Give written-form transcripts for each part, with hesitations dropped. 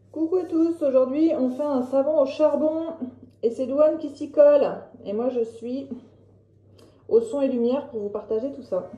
Coucou à tous, aujourd'hui on fait un savon au charbon et c'est Douane qui s'y colle. Et moi je suis au son et lumière pour vous partager tout ça.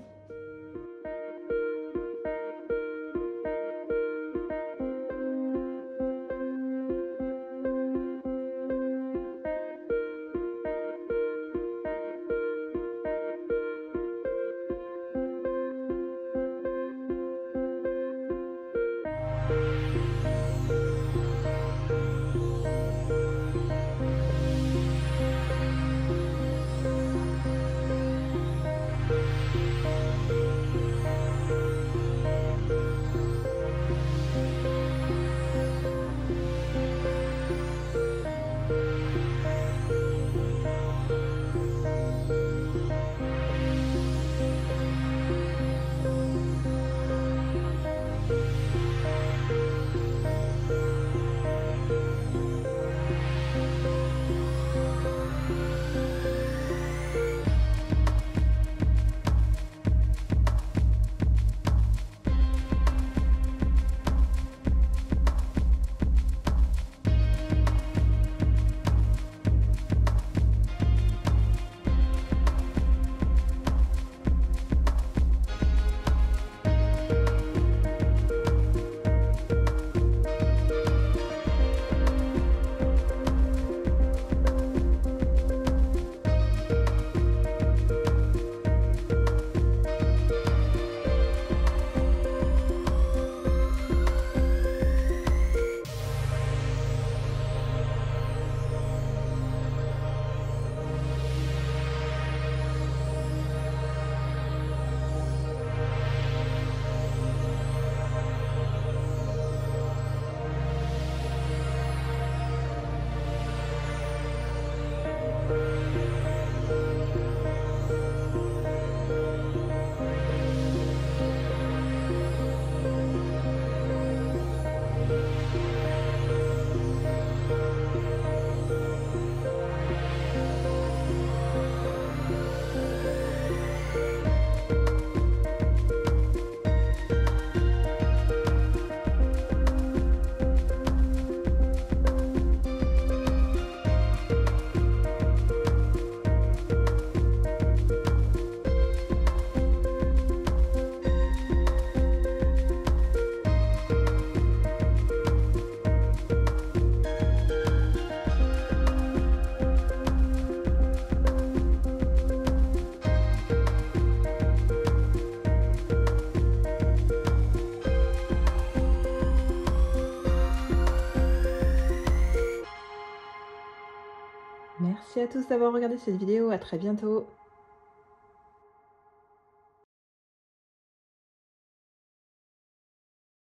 Merci à tous d'avoir regardé cette vidéo, à très bientôt.